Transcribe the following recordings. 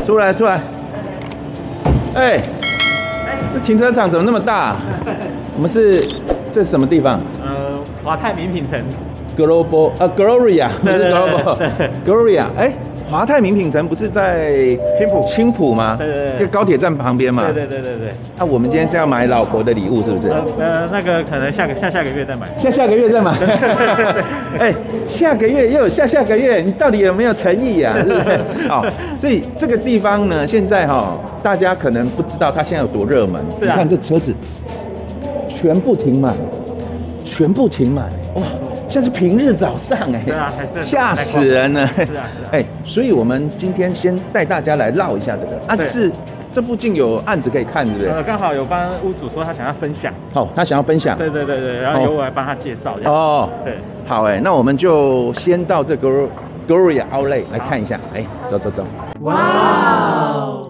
出来出来。哎，这停车场怎么那么大？我们这是什么地方？ 华泰名品城。 Gloria 不是 Gloria， 哎。 华泰名品城不是在青浦吗？对，就高铁站旁边嘛。 对。 那我们今天是要买老婆的礼物，是不是？ 那个可能下个月再买。 下个月再买。哎，下个月又有下个月，你到底有没有诚意啊？是不是？好，所以这个地方呢，现在大家可能不知道它现在有多热门。你看这车子，全部停满，哇！ 像是平日早上哎， 对啊， 吓死人了。 是啊， 哎，所以我们今天先带大家来绕一下这个啊，是这附近有案子可以看，对不对？ 刚好有帮屋主说他想要分享， 他想要分享。 对，然后由我来帮他介绍。 哦，对，好哎，那我们就先到这个 Gloria Outlet 来看一下。哎，走。哇哦！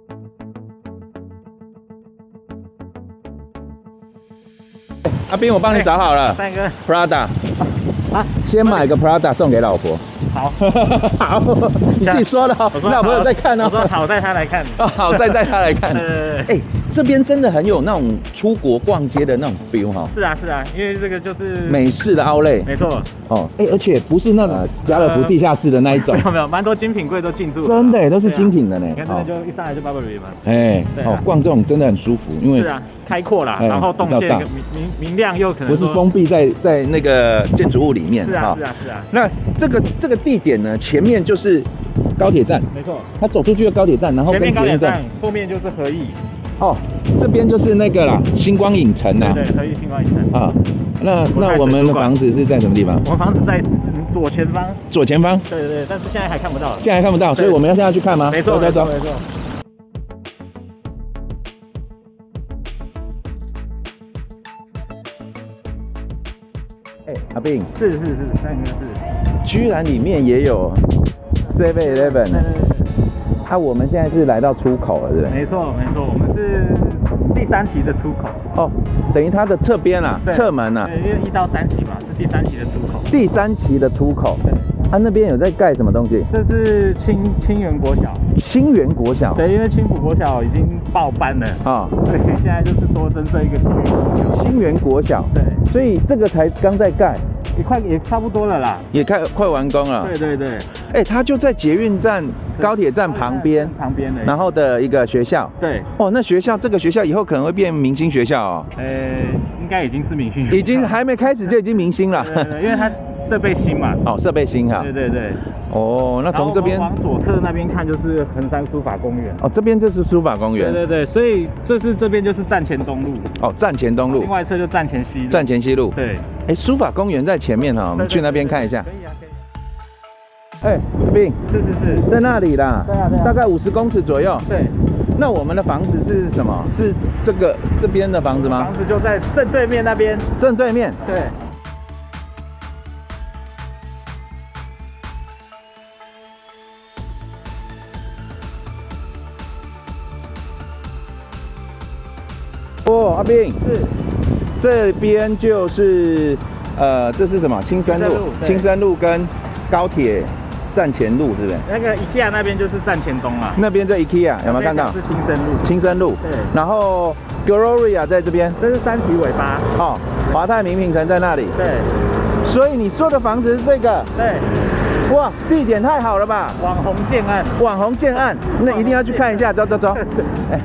阿斌，我帮你找好了。 三哥 ，Prada， 啊，先买个 Prada 送给老婆。 好， 好，你自己说的哦。老婆有在看哦。 我说好带他来看。 哦，好带他来看。哎，这边真的很有那种出国逛街的那种 feel 哈。 是啊，因为这个就是美式的 Outlet。没错。哦，哎，而且不是那种家乐福地下室的那一种。 没有，蛮多精品柜都进驻。 真的，都是精品的呢。 你看这边就一上来就 Burberry 嘛。 哎，逛这种真的很舒服，因为是啊，开阔啦，然后动线明亮又可能不是封闭在那个建筑物里面。 是啊。 那这个地点呢，前面就是高铁站， 没错。他走出去的高铁站，然后前面高铁站，后面就是和义。 哦，这边就是那个啦，星光影城呐。 对，和义星光影城。啊， 那我们的房子是在什么地方？ 我们房子在左前方。 左前方。 对，但是现在还看不到。 现在还看不到，所以我们现在要去看吗？ 没错。 哎，阿斌， 是，那应该是。 居然里面也有 7-Eleven。啊，我们现在是来到出口了，对不对？ 没错，我们是第3期的出口。哦， 等于它的侧边啊，侧门啊。 对，因为1到3期嘛，是第3期的出口。 第3期的出口。对。它那边有在盖什么东西？ 这是清源国小。 清源国小。 对，因为青浦国小已经爆班了啊，所以现在就是多增设一个清源国小。对，所以这个才刚在盖。 也差不多了啦， 也快完工了。 对， 哎，它就在捷运站、高铁站旁边的，然后的一个学校。对，哦，那这个学校以后可能会变明星学校哦。 应该已经是明星学校， 已经还没开始就已经明星了。 对，因为它设备新嘛。 哦，设备新哈。 对。 哦，那从这边往左侧那边看就是横山书法公园。 哦，这边就是书法公园。 对，所以这边就是站前东路。 哦，站前东路。 另外一侧就站前西路。 站前西路。 对。 哎，书法公园在前面哈，我们去那边看一下。 可以啊。 哎，阿斌， 是， 在那里啦。对啊，大概50公尺左右。 对。 那我们的房子是什么？是这边的房子吗？ 房子就在正对面那边。 正对面。 对。 哦，阿斌， 是。 这边就是这是什么？青山路跟高铁站前路，是不是？ 那个 IKEA 那边就是站前东啊。 那边在 IKEA 有没有看到？ 是青山路。对。然后 Gloria 在这边， 这是3期尾巴。 哦，华泰名品城在那里。 对。 所以你说的房子是这个？ 对。 哇，地点太好了吧！ 网红建案， 那一定要去看一下。走。哎。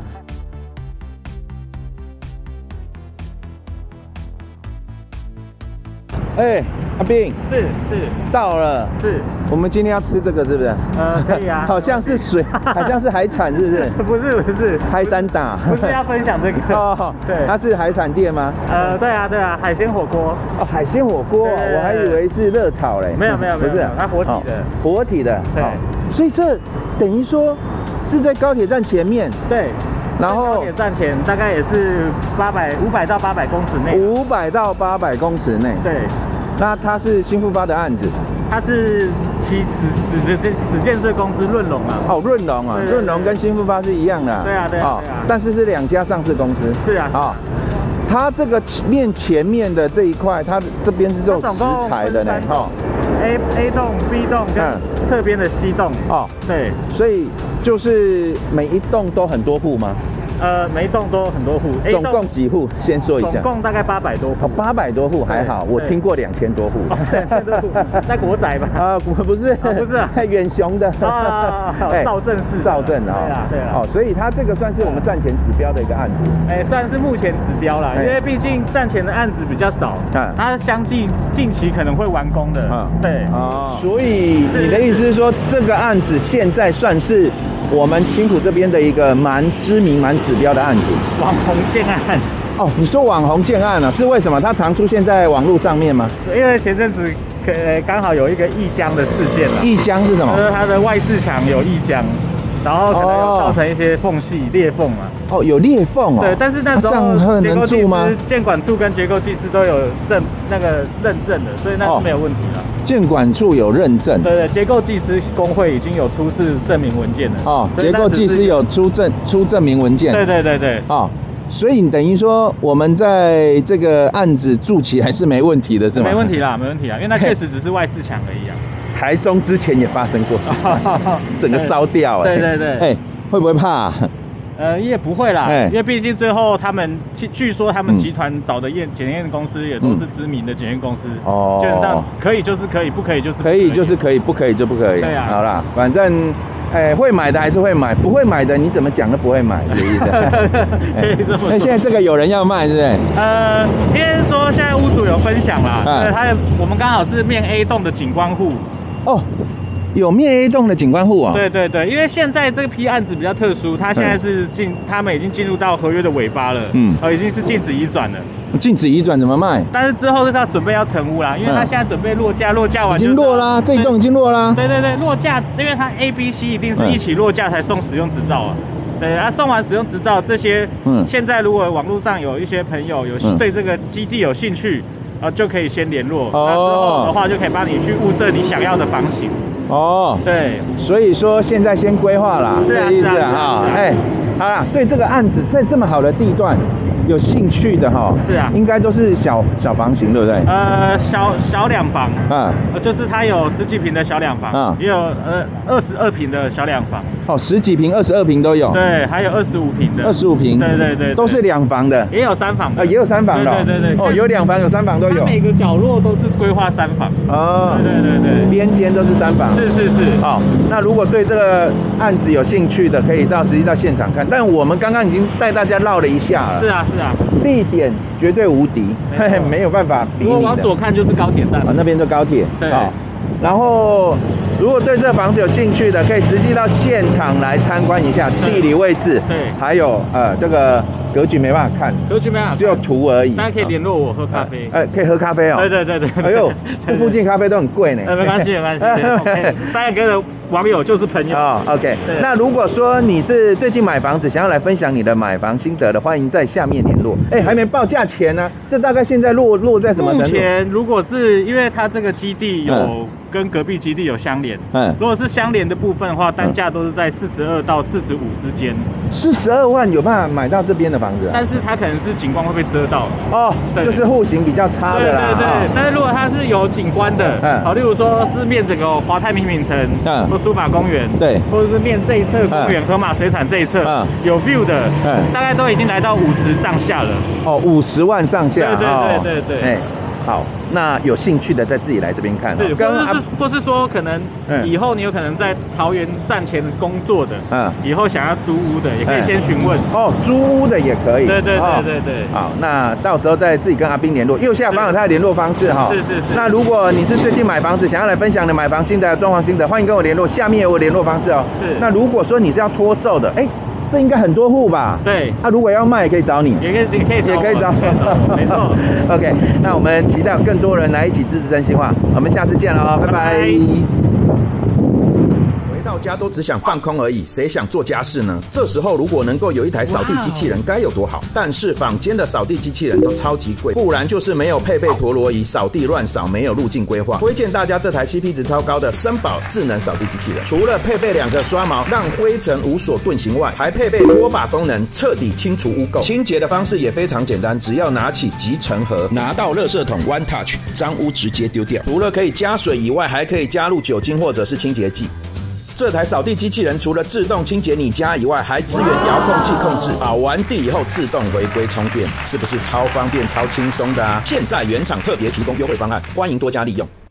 哎，阿斌， 是到了， 是我们今天要吃这个是不是？ 可以啊， 好像是好像是海产是不是？ 不是， 开山打， 不是要分享这个哦，对， 它是海产店吗？ 对啊，海鲜火锅哦，海鲜火锅，我还以为是热炒嘞， 没有，不是，它活体的，对，所以这等于说是在高铁站前面， 对。然后高铁站前大概也是500到800公尺内。 500到800公尺内。对。那它是新复发的案子。 它是子建设公司润隆啊。 哦，润隆啊，润隆跟新复发是一样的。 对啊。 但是是2家上市公司。 是啊。啊。 它这个前面的这一块，它这边是这种食材的呢，哈。 A 栋、B 栋跟侧边的 C 栋。哦，对， 所以就是每一栋都很多户吗？ 每一栋都很多户， 总共几户？先说一下。 总共大概800多户。 哦，800多户还好，我听过2000多户。 2000多户，在国宅吧？ 不是， 不是， 远雄的。 兆镇市。 兆镇啊。对啊。哦，所以它这个算是我们战前指标的一个案子。 算是目前指标啦，因为毕竟战前的案子比较少，它相继近期可能会完工的。对。所以你的意思是说，这个案子现在算是我们青埔这边的一个蛮知名、蛮指标的案子， 网红建案。 哦，你说网红建案啊，是为什么？它常出现在网络上面吗？ 因为前阵子刚好有一个溢浆的事件了。 溢浆是什么？ 就是它的外饰墙有溢浆，然后可能有造成一些缝隙、裂缝嘛。 哦，有裂缝哦。 对，但是那时候结构技师、建管处跟结构技师都有认证的，所以那是没有问题了。 建管处有认证。 对，结构技师工会已经有出示证明文件了。 哦，结构技师有出证明文件。 对。 哦，所以你等于说我们在这个案子住起还是没问题的，是吗？ 没问题啦，因为那确实只是外饰墙而已啊。 台中之前也发生过，整个烧掉。 对。 会不会怕？ 也不会啦，因为毕竟最后他们据说他们集团找的检验公司也都是知名的检验公司，基本上可以就是可以，不可以就是可以就是可以，不可以就不可以。对啊，好啦，反正会买的还是会买，不会买的你怎么讲都不会买，这意思。 可以这么说。 那现在这个有人要卖，是不是？ 应该说现在屋主有分享啦，我们刚好是面 A 栋的景观户。哦。有面 A 栋的景观户啊？对，因为现在这批案子比较特殊，它现在是他们已经进入到合约的尾巴了，已经是禁止移转了。禁止移转怎么卖？但是之后是要准备要成屋啦，因为他现在准备落架完已经落啦，这一栋已经落啦。 对，落架，因为它 A、B、C 一定是一起落架才送使用执照啊。对，送完使用执照这些，现在如果网络上有一些朋友对这个基地有兴趣，就可以先联络，那之后的话就可以帮你去物色你想要的房型。哦，对，所以说现在先规划啦，这意思啊，好啦，对这个案子在这么好的地段有兴趣的哈，是啊，应该都是小房型，对不对？小两房，就是它有10几坪的小两房，也有22坪的小两房。哦，10几坪、22坪都有。对，还有25坪的。25坪。对，都是2房的。也有3房的。也有3房的。对。哦，有2房有3房都有。它每个角落都是规划3房。哦。对。边间都是3房。是。好，那如果对这个案子有兴趣的，可以实际到现场看。但我们刚刚已经带大家绕了一下了。是啊。地点绝对无敌，没有办法比拟的。如果往左看就是高铁站，那边就高铁。对。然后，如果对这房子有兴趣的，可以实际到现场来参观一下地理位置。对。还有这个格局没办法看，只有图而已。大家可以联络我喝咖啡。可以喝咖啡哦。对。哎呦，这附近咖啡都很贵呢。没关系。3个的网友就是朋友。OK。那如果说你是最近买房子，想要来分享你的买房心得的，欢迎在下面联络。还没报价钱呢，这大概现在落在什么程度？目前如果是因为它这个基地有跟隔壁基地有相连，如果是相连的部分的话，单价都是在42到45之间。42万有办法买到这边的房子？但是它可能是景观会被遮到哦，就是户型比较差的啦。对。但是如果它是有景观的，例如说是面整个华泰名品城，或书法公园，对，或者是面这一侧公园河马水产这一侧，有 view 的，大概都已经来到50上下了。哦，50万上下。对。好，那有兴趣的再自己来这边看。是，或是说可能以后你有可能在桃园站前工作的，以后想要租屋的，也可以先询问。哦，租屋的也可以。对。好，那到时候再自己跟阿彬联络，右下方有他的联络方式哈。是。那如果你是最近买房子，想要来分享你的买房心得、装潢心得，欢迎跟我联络，下面有我联络方式哦。是。那如果说你是要脱售的，这应该很多户吧？对。如果要卖，也可以找你。也可以找。没错。OK， 那我们期待有更多人来一起支持真心话。我们下次见喽，拜拜。回到到家都只想放空而已，谁想做家事呢？这时候如果能够有一台扫地机器人，该有多好！但是坊间的扫地机器人都超级贵，不然就是没有配备陀螺仪，扫地乱扫，没有路径规划。推荐大家这台 CP 值超高的森宝智能扫地机器人，除了配备2个刷毛，让灰尘无所遁形外，还配备拖把功能，彻底清除污垢。清洁的方式也非常简单，只要拿起集成盒，拿到垃圾桶 One Touch， 脏污直接丢掉。除了可以加水以外，还可以加入酒精或者是清洁剂。这台扫地机器人除了自动清洁你家以外，还支援遥控器控制，扫完地以后自动回归充电，是不是超方便、超轻松的啊？现在原厂特别提供优惠方案，欢迎多加利用。